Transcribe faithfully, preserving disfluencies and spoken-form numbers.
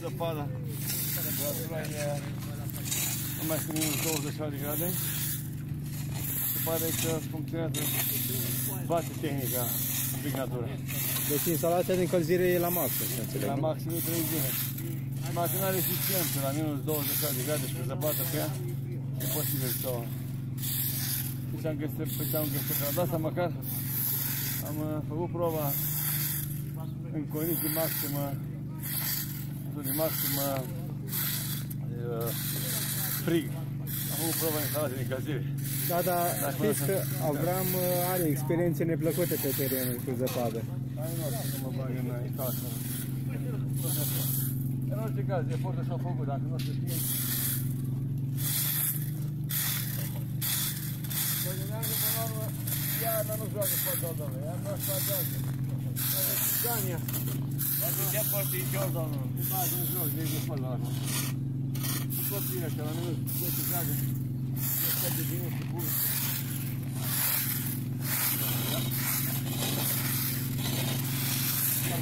zăpada. Temperatura e nu mai sunt minus douăzeci de grade. Se pare că funcționează, bate tehnica picnatura. Deci instalația de încălzire e la maxim, să înțeleg. La maxim trei zile. Mașina are eficiență la minus douăzeci de grade și cu zăpadă pe ea, e posibil să o... Deci am găsit pe am găsit pe asta, măcar am făcut proba în condiții maximă, de maximă uh, frig. Am făcut proba în instalație de încălzire. Da, dar știți că Avram are experiențe neplăcute pe terenul cu zăpadă. Hai nu, să mă bag în instalație. În orice caz, efortul s-a făcut, dacă nu o să fie. Păginează până la urmă, iarna nu joacă fotbal, doamne, iarna nu-și face asta. Are țigania. Dar nu ce părticior, doamne, nu bagi în joc, de fotbal la urmă. Nu pot bine, că la minus zece grade, este de bine și bun.